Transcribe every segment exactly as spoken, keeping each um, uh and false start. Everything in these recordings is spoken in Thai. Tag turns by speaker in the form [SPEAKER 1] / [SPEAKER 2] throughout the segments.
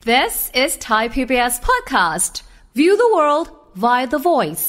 [SPEAKER 1] This is Thai พี บี เอส podcast. View the world via the voice.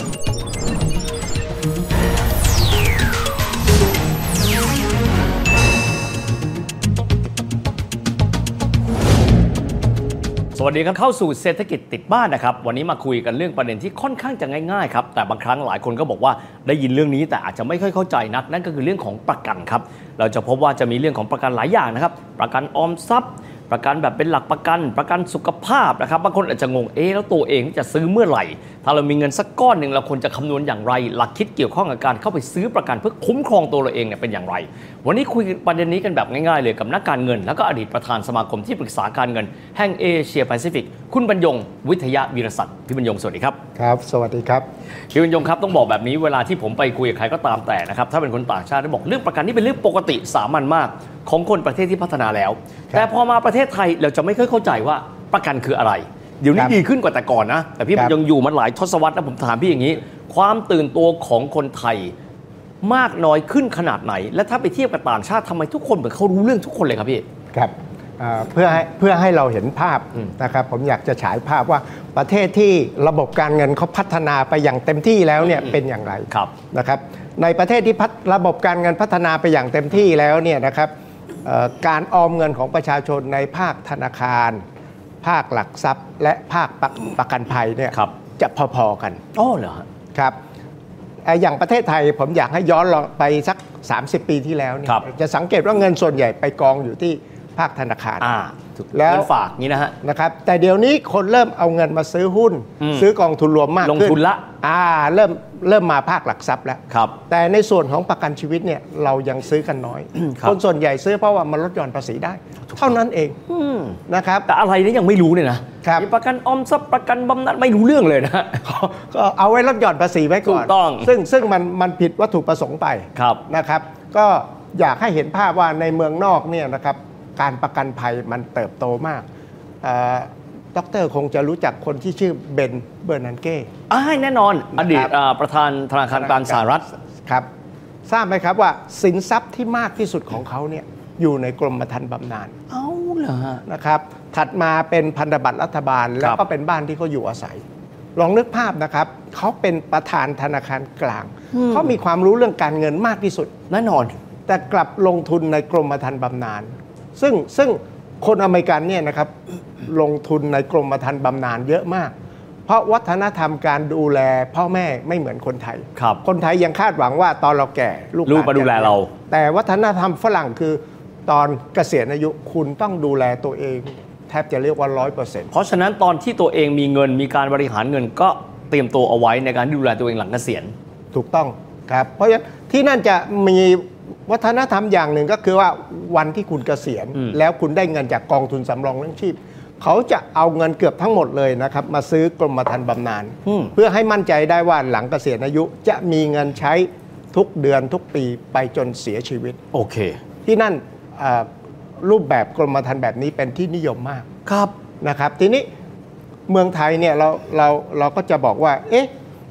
[SPEAKER 2] สวัสดีครับเข้าสู่เศรษฐกิจติดบ้านนะครับวันนี้มาคุยกันเรื่องประเด็นที่ค่อนข้างจะง่ายๆครับแต่บางครั้งหลายคนก็บอกว่าได้ยินเรื่องนี้แต่อาจจะไม่ค่อยเข้าใจนักนั่นก็คือเรื่องของประกันครับเราจะพบว่าจะมีเรื่องของประกันหลายอย่างนะครับประกันออมทรัพย์ประกันแบบเป็นหลักประกันประกันสุขภาพนะครับบางคนอาจจะงงเอ๊ะแล้วตัวเองจะซื้อเมื่อไหร่ถ้าเรามีเงินสักก้อนหนึ่งเราควรจะคำนวณอย่างไรหลักคิดเกี่ยวข้องกับการเข้าไปซื้อประกันเพื่อคุ้มครองตัวเราเองเนี่ยเป็นอย่างไรวันนี้คุยประเด็นนี้กันแบบง่ายๆเลยกับนักการเงินแล้วก็อดีตประธานสมาคมที่ปรึกษาการเงินแห่งเอเชียแปซิฟิกคุณบรรยงวิทยาวีรศักดิ์พี่บรรยงสวัสดีครับ
[SPEAKER 3] ครับสวัสดีครับ
[SPEAKER 2] พี่บรรยงครับต้องบอกแบบนี้เวลาที่ผมไปคุยกับใครก็ตามแต่นะครับถ้าเป็นคนต่างชาติได้บอกเรื่องประกันนี่เป็นเรื่องปกติสามัญมากของคนประเทศที่พัฒนาแล้วแต่พอมาประเทศไทยเราจะไม่ค่อยเข้าใจว่าประกันคืออะไรเดี๋ยวนี้ดีขึ้นกว่าแต่ก่อนนะแต่พี่ยังอยู่มาหลายทศวรรษแล้วผมถามพี่อย่างนี้ความตื่นตัวของคนไทยมากน้อยขึ้นขนาดไหนและถ้าไปเทียบกับต่างชาติทำไมทุกคนเหมือนเขารู้เรื่องทุกคนเลยครับพี่
[SPEAKER 3] ครับเพื่อให้เพื่อให้เราเห็นภาพนะครับผมอยากจะฉายภาพว่าประเทศที่ระบบการเงินเขาพัฒนาไปอย่างเต็มที่แล้วเนี่ยเป็นอย่างไรนะครับในประเทศที่ระบบการเงินพัฒนาไปอย่างเต็มที่แล้วเนี่ยนะครับการออมเงินของประชาชนในภาคธนาคารภาคหลักทรัพย์และภาคประกันภัยเนี่ยจะพอๆกัน
[SPEAKER 2] อ๋อเหรอ
[SPEAKER 3] ครับอย่างประเทศไทยผมอยากให้ย้อนไปสักสามสิบปีที่แล้วเนี่ยจะสังเกตว่าเงินส่วนใหญ่ไปกองอยู่ที่ภาคธนาคาร
[SPEAKER 2] แล้วฝากนี้นะฮะ
[SPEAKER 3] นะครับแต่เดี๋ยวนี้คนเริ่มเอาเงินมาซื้อหุ้นซื้อกองทุนรวมมากขึ้น
[SPEAKER 2] ลงทุนละ
[SPEAKER 3] อ่าเริ่มเริ่มมาภาคหลักทรัพย์แล้วแต่ในส่วนของประกันชีวิตเนี่ยเรายังซื้อกันน้อยคนส่วนใหญ่ซื้อเพราะว่ามันลดหย่อนภาษีได้เท่านั้นเองนะครับ
[SPEAKER 2] แต่อะไรนี่ยังไม่รู้เนี่ยนะมีประกันออมทรัพย์ประกันบำนาญไม่รู้เรื่องเลยนะ
[SPEAKER 3] ก็เอาไว้ลดหย่อนภาษีไว้ก่อน
[SPEAKER 2] ถูกต้อง
[SPEAKER 3] ซึ่งซึ่งมันมันผิดวัตถุประสงค์ไปนะครับก็อยากให้เห็นภาพว่าในเมืองนอกเนี่ยนะครับการประกันภัยมันเติบโตมากดร.คงจะรู้จักคนที่ชื่อเบนเบอร์นันเก้
[SPEAKER 2] อ่าแน่นอนอดีตประธานธนาคารกลางสหรัฐ
[SPEAKER 3] ครับทราบไหมครับว่าสินทรัพย์ที่มากที่สุดของเขาเนี่ยอยู่ในกรมธรรม์บำนาญ
[SPEAKER 2] เอ้าเหรอ
[SPEAKER 3] นะครับถัดมาเป็นพันธบัตรรัฐบาลแล้วก็เป็นบ้านที่เขาอยู่อาศัยลองนึกภาพนะครับเขาเป็นประธานธนาคารกลางเขามีความรู้เรื่องการเงินมากที่สุด
[SPEAKER 2] แน่นอน
[SPEAKER 3] แต่กลับลงทุนในกรมธรรม์บำนาญซึ่งซึ่งคนอเมริกันเนี่ยนะครับลงทุนในกรมธรรม์บำนาญเยอะมากเพราะวัฒนธรรมการดูแลพ่อแม่ไม่เหมือนคนไทยคนไทยยังคาดหวังว่าตอนเราแก่
[SPEAKER 2] ลูกมาดูแลเรา
[SPEAKER 3] แต่วัฒนธรรมฝรั่งคือตอนเกษียณอายุคุณต้องดูแลตัวเองแทบจะเรียกว่า ร้อยเปอร์เซ็นต์
[SPEAKER 2] เพราะฉะนั้นตอนที่ตัวเองมีเงินมีการบริหารเงินก็เตรียมตัวเอาไว้ในการดูแลตัวเองหลังเกษียณ
[SPEAKER 3] ถูกต้องครับเพราะฉะนั้นที่นั่นจะมีวัฒนธรรมอย่างหนึ่งก็คือว่าวันที่คุณเกษียณแล้วคุณได้เงินจากกองทุนสำรองเลี้ยงชีพเขาจะเอาเงินเกือบทั้งหมดเลยนะครับมาซื้อกรมธรรม์บำนาญเพื่อให้มั่นใจได้ว่าหลังเกษียณอายุจะมีเงินใช้ทุกเดือนทุกปีไปจนเสียชีวิต
[SPEAKER 2] โอเค
[SPEAKER 3] ที่นั่นรูปแบบกรมธรรม์แบบนี้เป็นที่นิยมมาก
[SPEAKER 2] ครับ
[SPEAKER 3] นะครับทีนี้เมืองไทยเนี่ยเราเราเราก็จะบอกว่าเอ๊ะ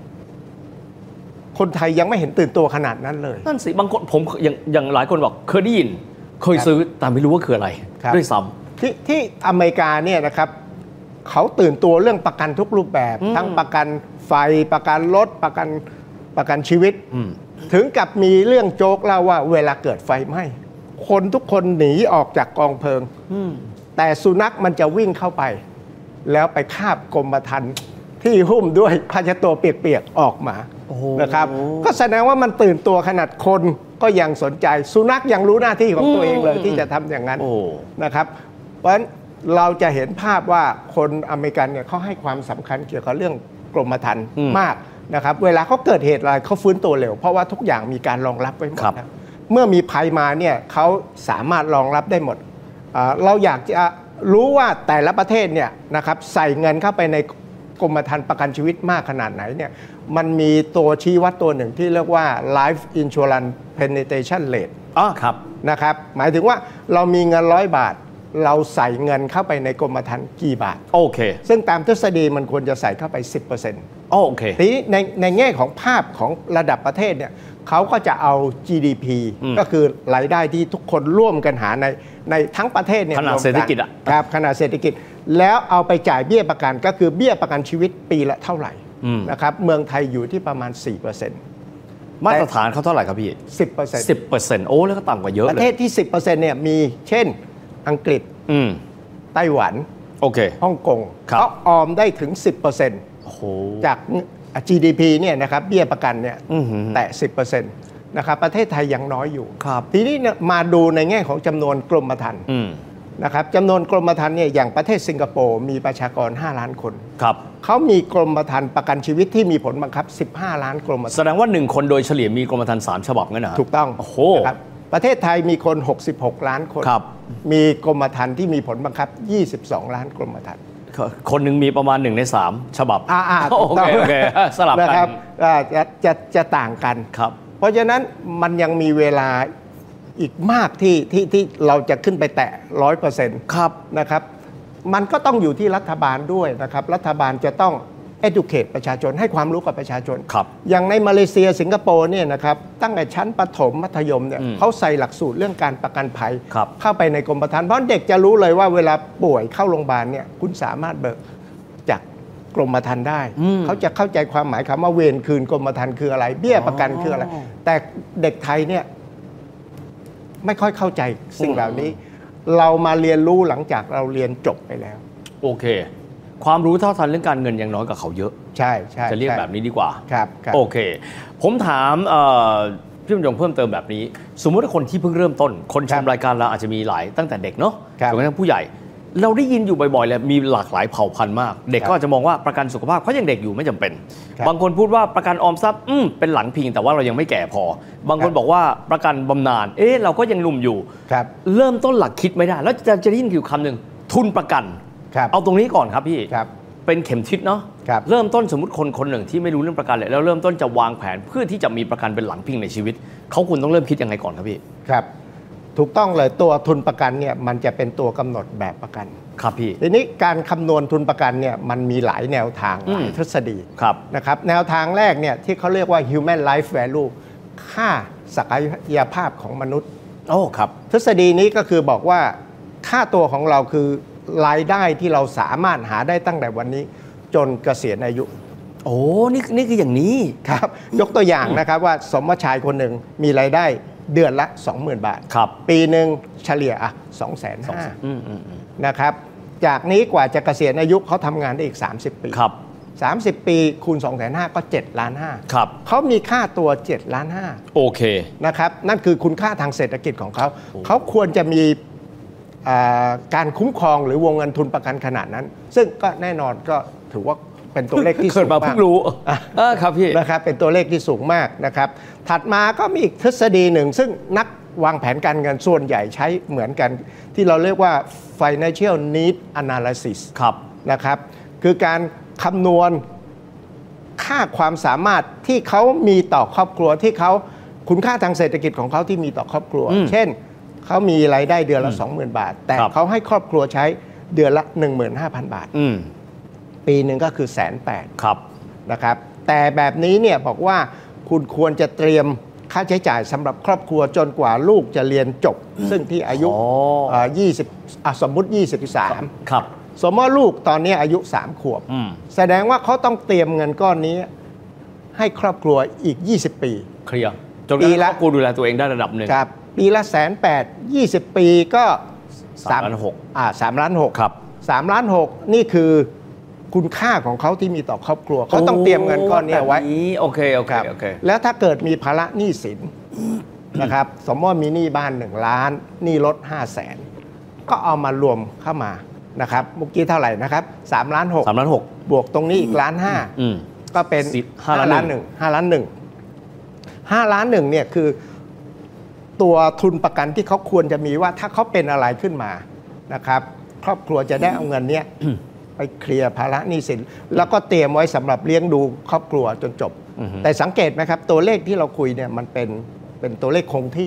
[SPEAKER 3] คนไทยยังไม่เห็นตื่นตัวขนาดนั้นเลย
[SPEAKER 2] นั่นสิบางคนผมอย่างอย่างหลายคนบอกเคยได้ยินเคยซื้อแต่ไม่รู้ว่าคืออะไรด้วยซ้
[SPEAKER 3] ำที่ที่อเมริกาเนี่ยนะครับเขาตื่นตัวเรื่องประกันทุกรูปแบบทั้งประกันไฟประกันรถประกันประกันชีวิตถึงกับมีเรื่องโจ๊กเล่าว่าเวลาเกิดไฟไหม้คนทุกคนหนีออกจากกองเพลิงแต่สุนัขมันจะวิ่งเข้าไปแล้วไปคาบกรมธรรม์ที่หุ้มด้วยผ้าเช็ดตัวเปียกๆออกมานะครับก็แสดงว่ามันตื่นตัวขนาดคนก็ยังสนใจสุนัขยังรู้หน้าที่ของตัวเองเลยที่จะทำอย่างนั้นนะครับเพราะฉะนั้นเราจะเห็นภาพว่าคนอเมริกันเนี่ยเขาให้ความสำคัญเกี่ยวกับเรื่องกรมธรรม์มากนะครับเวลาเขาเกิดเหตุอะไรเขาฟื้นตัวเร็วเพราะว่าทุกอย่างมีการรองรับไว้หมดนะเมื่อมีภัยมาเนี่ยเขาสามารถรองรับได้หมดเราอยากจะรู้ว่าแต่ละประเทศเนี่ยนะครับใส่เงินเข้าไปในกรมธรรม์ประกันชีวิตมากขนาดไหนเนี่ยมันมีตัวชี้วัดตัวหนึ่งที่เรียกว่า life insurance penetration rate
[SPEAKER 2] อ๋อครับ
[SPEAKER 3] นะครับหมายถึงว่าเรามีเงินร้อยบาทเราใส่เงินเข้าไปในกรมธรรม์กี่บาท
[SPEAKER 2] โอเค
[SPEAKER 3] ซึ่งตามทฤษฎีมันควรจะใส่เข้าไป สิบเปอร์เซ็นต์
[SPEAKER 2] โอเค
[SPEAKER 3] ทีนี้ในในแง่ของภาพของระดับประเทศเนี่ยเขาก็จะเอา จี ดี พี ก็คือรายได้ที่ทุกคนร่วมกันหาในในทั้งประเทศเนี่ย
[SPEAKER 2] ขนาดเศรษฐกิจอะ
[SPEAKER 3] ครับขนาดเศรษฐกิจแล้วเอาไปจ่ายเบี้ยประกันก็คือเบี้ยประกันชีวิตปีละเท่าไหร่นะครับเมืองไทยอยู่ที่ประมาณ สี่เปอร์เซ็นต์
[SPEAKER 2] มาตรฐานเขาเท่าไหร่ครับพี่
[SPEAKER 3] สิบเปอร์เซ็นต์
[SPEAKER 2] สิบเปอร์เซ็นต์ โอ้แล้วก็ต่ำกว่าเยอะเลย
[SPEAKER 3] ประเทศที่ สิบเปอร์เซ็นต์ เนี่ยมีเช่นอังกฤษไต้หวัน
[SPEAKER 2] โอเค
[SPEAKER 3] ฮ่องกงเขาออมได้ถึง สิบเปอร์เซ็นต์
[SPEAKER 2] โอ้โห
[SPEAKER 3] จาก จี ดี พี เนี่ยนะครับเบี้ยประกันเนี่ยแตะ สิบเปอร์เซ็นต์ นะครับประเทศไทยยังน้อยอยู่ทีนี้มาดูในแง่ของจำนวนกรมธรรม์นะครับจำนวนกรมธรรม์เนี่ยอย่างประเทศสิงคโปร์มีประชากรห้าล้านคน
[SPEAKER 2] ครับ
[SPEAKER 3] เขามีกรมธรรม์ประกันชีวิตที่มีผลบังคับสิบห้าล้านกรมธรรม์
[SPEAKER 2] แสดงว่าหนึ่งคนโดยเฉลี่ยมีกรมธรรม์สามฉบับงั้นเหรอ
[SPEAKER 3] ถูกต้อง
[SPEAKER 2] โอ้โห
[SPEAKER 3] ครับประเทศไทยมีคนหกสิบหกล้านคนมีกรมธรรม์ที่มีผลบังคับยี่สิบสองล้านกรมธรรม์
[SPEAKER 2] คนหนึ่งมีประมาณหนึ่งในสามฉบับ
[SPEAKER 3] อ่า
[SPEAKER 2] โอเคโอเคสลับกัน
[SPEAKER 3] นะครับจะจะจะต่างกัน
[SPEAKER 2] ครับ
[SPEAKER 3] เพราะฉะนั้นมันยังมีเวลาอีกมากที่ที่ที่เราจะขึ้นไปแตะ ร้อยเปอร์เซ็นต์
[SPEAKER 2] ครับ
[SPEAKER 3] นะครับมันก็ต้องอยู่ที่รัฐบาลด้วยนะครับรัฐบาลจะต้อง educate ประชาชนให้ความรู้กับประชาชน
[SPEAKER 2] ครับ
[SPEAKER 3] อย่างในมาเลเซียสิงคโปร์เนี่ยนะครับตั้งแต่ชั้นประถมมัธยมเนี่ยเขาใส่หลักสูตรเรื่องการประกันภัยเข้าไปในกรมธรรม์เพราะเด็กจะรู้เลยว่าเวลาป่วยเข้าโรงพยาบาลเนี่ยคุณสามารถเบิกจากกรมธรรม์ได้เขาจะเข้าใจความหมายคำว่าเวรคืนกรมธรรม์คืออะไรเบี้ยประกันคืออะไรแต่เด็กไทยเนี่ยไม่ค่อยเข้าใจสิ่งเหล่านี้เรามาเรียนรู้หลังจากเราเรียนจบไปแล้ว
[SPEAKER 2] โอเคความรู้เท่าทันเรื่องการเงินยังน้อยกว่าเขาเยอะ
[SPEAKER 3] ใช่ใช่
[SPEAKER 2] จะเรียกแบบนี้ดีกว่า
[SPEAKER 3] ครับ
[SPEAKER 2] โอเคผมถามพี่บรรจงเพิ่มเติมแบบนี้สมมติว่าคนที่เพิ่งเริ่มต้นคนชมรายการเราอาจจะมีหลายตั้งแต่เด็กเนาะจนกระทั่งผู้ใหญ่เราได้ยินอยู่บ่อยๆเลยมีหลากหลายเผ่าพันธุ์มากเด็กก็อาจจะมองว่าประกันสุขภาพเขายังเด็กอยู่ไม่จำเป็นบางคนพูดว่าประกันออมทรัพย์เป็นหลังพิงแต่ว่าเรายังไม่แก่พอบางคนบอกว่าประกันบำนาญเอ๊ะเราก็ยังหนุ่มอยู่เริ่มต้นหลักคิดไม่ได้แล้วจะจะได้ยินอยู่คำหนึ่งทุนประกันเอาตรงนี้ก่อนครับพี่เป็นเข็มทิศเนาะเริ่มต้นสมมติคนคนหนึ่งที่ไม่รู้เรื่องประกันเลยแล้วเริ่มต้นจะวางแผนเพื่อที่จะมีประกันเป็นหลังพิงในชีวิตเขาควรต้องเริ่มคิดยังไงก่อนครับพี่
[SPEAKER 3] ครับถูกต้องเลยตัวทุนประกันเนี่ยมันจะเป็นตัวกำหนดแบบประกัน
[SPEAKER 2] ครับพี่
[SPEAKER 3] ทีนี้การคำนวณทุนประกันเนี่ยมันมีหลายแนวทางหลายทฤษฎีนะครับแนวทางแรกเนี่ยที่เขาเรียกว่า human life value ค่าศักยภาพของมนุษย์
[SPEAKER 2] โอ้ครับ
[SPEAKER 3] ทฤษฎีนี้ก็คือบอกว่าค่าตัวของเราคือรายได้ที่เราสามารถหาได้ตั้งแต่วันนี้จนเกษียณอายุ
[SPEAKER 2] โอ้นี่นี่คืออย่างนี้
[SPEAKER 3] ครับยกตัวอย่างนะครับว่าสมมติชายคนหนึ่งมีรายได้เดือนละ สองหมื่น บาท
[SPEAKER 2] ครับ
[SPEAKER 3] ปีหนึ่งเฉลี่ยอ่ะ สองแสนห้าหมื่น นะครับจากนี้กว่าจะเกษียณอายุเขาทำงานได้อีกสามสิบปี
[SPEAKER 2] ครับ
[SPEAKER 3] สามสิบปีคูณ สองแสนห้าหมื่น ก็เจ็ดล้านห้า
[SPEAKER 2] ครับ
[SPEAKER 3] เขามีค่าตัวเจ็ดล้านห้า
[SPEAKER 2] โอเค
[SPEAKER 3] นะครับนั่นคือคุณค่าทางเศรษฐกิจของเขาเขาควรจะมีการคุ้มครองหรือวงเงินทุนประกันขนาดนั้นซึ่งก็แน่นอนก็ถือว่าเป็นตัวเลขที่สูงมาก
[SPEAKER 2] เพิ่งรู้ครับพี่
[SPEAKER 3] นะครับเป็นตัวเลขที่สูงมากนะครับถัดมาก็มีอีกทฤษฎีหนึ่งซึ่งนักวางแผนการเงินส่วนใหญ่ใช้เหมือนกันที่เราเรียกว่า financial need analysis
[SPEAKER 2] ครับ
[SPEAKER 3] นะครับคือการคำนวณค่าความสามารถที่เขามีต่อครอบครัวที่เขาคุณค่าทางเศรษฐกิจของเขาที่มีต่อครอบครัวเช่นเขามีรายได้เดือนละ สองหมื่น บาทแต่เขาให้ครอบครัวใช้เดือนละ หนึ่งหมื่นห้าพัน บาทปีหนึ่งก็คือ หนึ่งแสนแปดหมื่น นะครับแต่แบบนี้เนี่ยบอกว่าคุณควรจะเตรียมค่าใช้จ่ายสำหรับครอบครัวจนกว่าลูกจะเรียนจบซึ่งที่อายุยี่สิบสมมุติยี่สิบสาม
[SPEAKER 2] ครับ
[SPEAKER 3] สมมติว่าลูกตอนนี้อายุสามขวบแสดงว่าเขาต้องเตรียมเงินก้อนนี้ให้ครอบครัวอีกยี่สิบปี
[SPEAKER 2] เคลียร์จนกระทั่งครอบครัวดูแลตัวเองได้ระดับหนึ่ง
[SPEAKER 3] ครับปีละแสนแปดยี่สิบปีก็
[SPEAKER 2] สามล้านหก
[SPEAKER 3] อ่าสามล้านหก
[SPEAKER 2] ครับ
[SPEAKER 3] สามล้านหกนี่คือคุณค่าของเขาที่มีต่อครอบครัวเขาต้องเตรียมเงินก้อนนี้ไว้
[SPEAKER 2] โอเคโอเคโอเค
[SPEAKER 3] แล้วถ้าเกิดมีภาระหนี้สินนะครับสมมติมีหนี้บ้านหนึ่งล้านหนี้รถห้าแสนก็เอามารวมเข้ามานะครับเมื่อกี้เท่าไหร่นะครับสามล้านหก
[SPEAKER 2] สามล้านหก
[SPEAKER 3] บวกตรงนี้อีกล้านห้าก็เป็นห้าล้านหนึ่งห้าล้านหนึ่งห้าล้านหนึ่งเนี่ยคือตัวทุนประกันที่เขาควรจะมีว่าถ้าเขาเป็นอะไรขึ้นมานะครับครอบครัวจะได้เอาเงินเนี้ยไปเคลียร์ภาระหนี้สินแล้วก็เตรียมไว้สำหรับเลี้ยงดูครอบครัวจนจบแต่สังเกตไหมครับตัวเลขที่เราคุยเนี่ยมันเป็นเป็นตัวเลขคงที่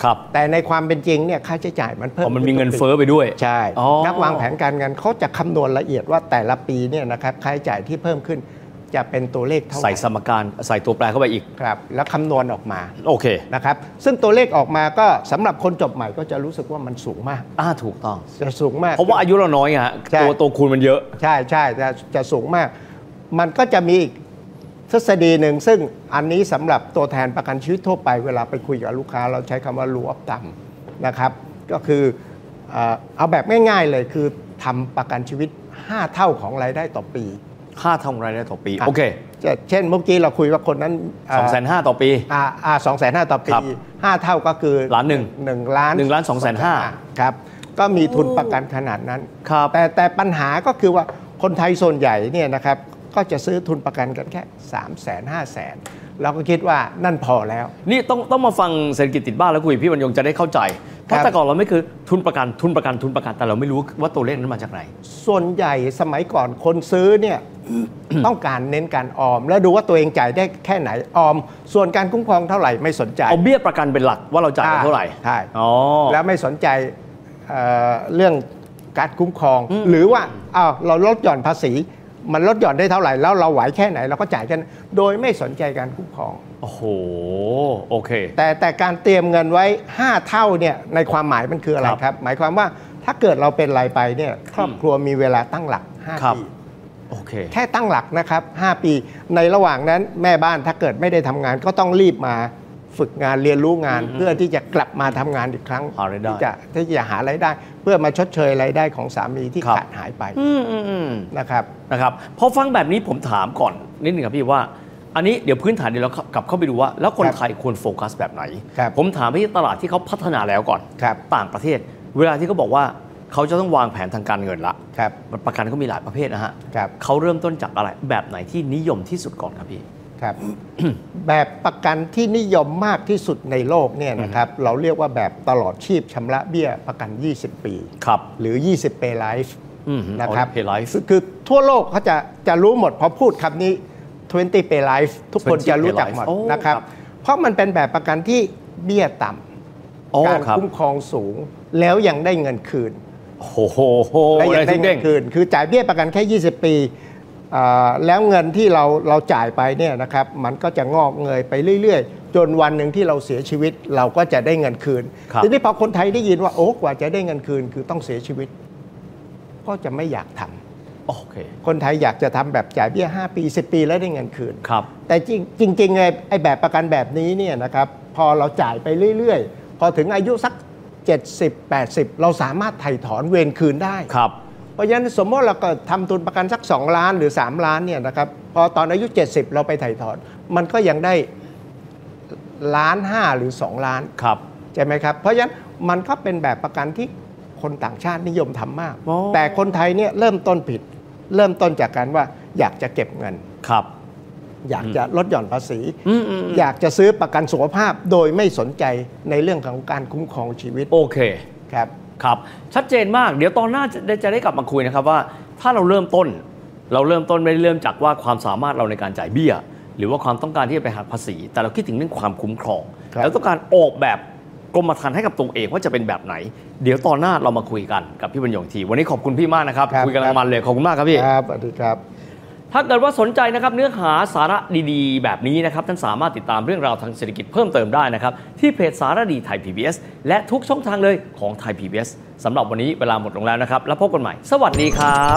[SPEAKER 2] ครับ
[SPEAKER 3] แต่ในความเป็นจริงเนี่ยค่าใช้จ่ายมันเพิ่ม
[SPEAKER 2] มันมีเงินเฟ้อไปด้วย
[SPEAKER 3] ใช่นักวางแผนการเงินเขาจะคำนวณละเอียดว่าแต่ละปีเนี่ยนะครับค่าใช้จ่ายที่เพิ่มขึ้นจะเป็นตัวเลขเท่าไหร่
[SPEAKER 2] ใส่สมการใส่ตัวแปรเข้าไปอีก
[SPEAKER 3] ครับแล้วคำนวณออกมา
[SPEAKER 2] โอเค
[SPEAKER 3] นะครับซึ่งตัวเลขออกมาก็สำหรับคนจบใหม่ก็จะรู้สึกว่ามันสูงมาก
[SPEAKER 2] อ่าถูกต้อง
[SPEAKER 3] จะสูงมาก
[SPEAKER 2] เพราะว่าอายุเราน้อยฮะตัวตัวคูณมันเยอะ
[SPEAKER 3] ใช่ใช่จะจะสูงมากมันก็จะมีอีกทฤษฎีหนึ่งซึ่งอันนี้สำหรับตัวแทนประกันชีวิตทั่วไปเวลาไปคุยกับลูกค้าเราใช้คำว่า rule of thumb นะครับก็คือเอาแบบง่ายๆเลยคือทำประกันชีวิตห้าเท่าของรายได้ต่อปี
[SPEAKER 2] ห้าเท่ารายได้ต่อปีโอเค
[SPEAKER 3] เช่นเมื่อกี้เราคุยว่าคนนั้น
[SPEAKER 2] สองแสนห้า ต่อปี
[SPEAKER 3] อ่าอ่า สองแสนห้า ต่อปีห้าเท่าก็คือ
[SPEAKER 2] ล้านหนึ่ง
[SPEAKER 3] หนึ่งล้าน
[SPEAKER 2] หนึ่งล้านสองแสนห้า
[SPEAKER 3] ครับก็มีทุนประกันขนาดนั้น
[SPEAKER 2] ครับ
[SPEAKER 3] แต่แต่ปัญหาก็คือว่าคนไทยส่วนใหญ่เนี่ยนะครับก็จะซื้อทุนประกันกันแค่ สามแสน ห้าแสน เราก็คิดว่านั่นพอแล้ว
[SPEAKER 2] นี่ต้องต้องมาฟังเศรษฐกิจติดบ้านแล้วคุยพี่บรรยงจะได้เข้าใจเพราะแต่ก่อนเราไม่คือทุนประกันทุนประกันทุนประกันแต่เราไม่รู้ว่าตัวเลขนั้นมาจากไหน
[SPEAKER 3] ส่วนใหญ่สมัยก่อนคนซื้อเนี่ย ต้องการเน้นการออมแล้วดูว่าตัวเองจ่ายได้แค่ไหนออมส่วนการคุ้มครองเท่าไหร่ไม่สนใจ
[SPEAKER 2] เอาเบี้ยประกันเป็นหลักว่าเราจ่ายเท่าไหร่
[SPEAKER 3] ใช่แล้วไม่สนใจ เอ่อ เรื่องการคุ้มครองหรือว่าอ้าวเราลดหย่อนภาษีมันลดหย่อนได้เท่าไหร่แล้วเราไหวแค่ไหนเราก็จ่ายกันโดยไม่สนใจการคุ้มครอง
[SPEAKER 2] โอ้โหโอเค
[SPEAKER 3] แต่แต่การเตรียมเงินไว้ห้าเท่าเนี่ยในความหมายมันคืออะไรครับหมายความว่าถ้าเกิดเราเป็นอะไรไปเนี่ยครอบครัวมีเวลาตั้งหลักห้าปี
[SPEAKER 2] โอเค
[SPEAKER 3] แค่ตั้งหลักนะครับห้าปีในระหว่างนั้นแม่บ้านถ้าเกิดไม่ได้ทำงานก็ต้องรีบมาฝึกงานเรียนรู้งานเพื่อที่จะกลับมาทำงานอีกครั้งที่จะที่จะหารายได้เพื่อมาชดเชยรายได้ของสามีที่ขาดหายไปนะครับ
[SPEAKER 2] นะครับพอฟังแบบนี้ผมถามก่อนนิดนึงครับพี่ว่าอันนี้เดี๋ยวพื้นฐานเดี๋ยวเรากลับเข้าไปดูว่าแล้วคนไทยควรโฟกัสแบบไหนผมถามไปที่ตลาดที่เขาพัฒนาแล้วก่อนต่างประเทศเวลาที่เขาบอกว่าเขาจะต้องวางแผนทางการเงินละประกันเขามีหลายประเภทนะฮะเขาเริ่มต้นจากอะไรแบบไหนที่นิยมที่สุดก่อนครับพี่
[SPEAKER 3] ครับ แบบประกันที่นิยมมากที่สุดในโลกเนี่ยนะครับเราเรียกว่าแบบตลอดชีพชำระเบี้ยประกันยี่สิบปีหรือยี่สิบ pay life นะครับ
[SPEAKER 2] pay life
[SPEAKER 3] คือทั่วโลกเขาจะจะรู้หมดพอพูดคำนี้ยี่สิบ pay life ทุกคนจะรู้จักหมดนะครับเพราะมันเป็นแบบประกันที่เบี้ยต่ำการคุ้มครองสูงแล้วยังได้เงินคืน
[SPEAKER 2] โอ้โห
[SPEAKER 3] และยังได้เงินคืนคือจ่ายเบี้ยประกันแค่ยี่สิบปีแล้วเงินที่เราเราจ่ายไปเนี่ยนะครับมันก็จะงอกเงยไปเรื่อยๆจนวันหนึ่งที่เราเสียชีวิตเราก็จะได้เงินคืนทีนี้พอคนไทยได้ยินว่าโอ้กว่าจะได้เงินคืนคือต้องเสียชีวิตก็จะไม่อยากทำ
[SPEAKER 2] โอเค
[SPEAKER 3] คนไทยอยากจะทำแบบจ่ายเบี้ยห้าปีสิบปีแล้วได้เงินคืน
[SPEAKER 2] ครับ
[SPEAKER 3] แต่จริงจริงๆไอ้แบบประกันแบบนี้เนี่ยนะครับพอเราจ่ายไปเรื่อยๆพอถึงอายุสักเจ็ดสิบ แปดสิบเราสามารถไถ่ถอนเวรคืนได้
[SPEAKER 2] ครับ
[SPEAKER 3] เพราะฉะนั้นสมมติเราก็ทำทุนประกันสักสองล้านหรือสามล้านเนี่ยนะครับพอตอนอายุเจ็ดสิบเราไปไถ่ถอนมันก็ยังได้ล้านห้าหรือสองล้าน
[SPEAKER 2] ครับ
[SPEAKER 3] ใช่ไหมครับเพราะฉะนั้นมันก็เป็นแบบประกันที่คนต่างชาตินิยมทำมากแต่คนไทยเนี่ยเริ่มต้นผิดเริ่มต้นจากการว่าอยากจะเก็บเงิน
[SPEAKER 2] ครับ
[SPEAKER 3] อยากจะลดหย่อนภาษีอยากจะซื้อประกันสุขภาพโดยไม่สนใจในเรื่องของการคุ้มครองชีวิต
[SPEAKER 2] โอเค
[SPEAKER 3] ครับ
[SPEAKER 2] ครับชัดเจนมากเดี๋ยวตอนหน้าจะจะได้กลับมาคุยนะครับว่าถ้าเราเริ่มต้นเราเริ่มต้นไม่ได้เริ่มจากว่าความสามารถเราในการจ่ายเบี้ยหรือว่าความต้องการที่จะไปหักภาษีแต่เราคิดถึงเรื่องความคุ้มครองแล้วต้องการออกแบบกรมธรรม์ให้กับตัวเองว่าจะเป็นแบบไหนเดี๋ยวตอนหน้าเรามาคุยกันกับพี่บรรยงทีวันนี้ขอบคุณพี่มากนะครับคุยกันมันเลยขอบคุณมากครับพี่
[SPEAKER 3] ครับสวัสดีครับ
[SPEAKER 2] ถ้าเกิดว่าสนใจนะครับเนื้อหาสาระดีๆแบบนี้นะครับท่านสามารถติดตามเรื่องราวทางเศรษฐกิจเพิ่มเติมได้นะครับที่เพจสารดีไทย พี บี เอส และทุกช่องทางเลยของไทย พี บี เอส สำหรับวันนี้เวลาหมดลงแล้วนะครับแล้วพบกันใหม่สวัสดีครับ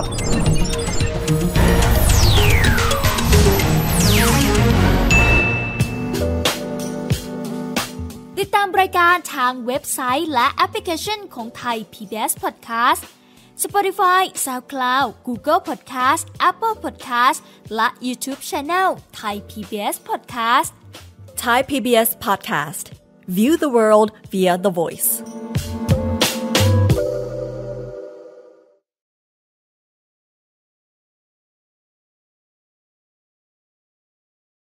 [SPEAKER 1] ติดตามรายการทางเว็บไซต์และแอปพลิเคชันของไทย พี บี เอส Podcast Spotify, SoundCloud, Google Podcast, Apple Podcast และ YouTube Channel Thai พี บี เอส Podcast
[SPEAKER 4] Thai พี บี เอส Podcast View the world via the voice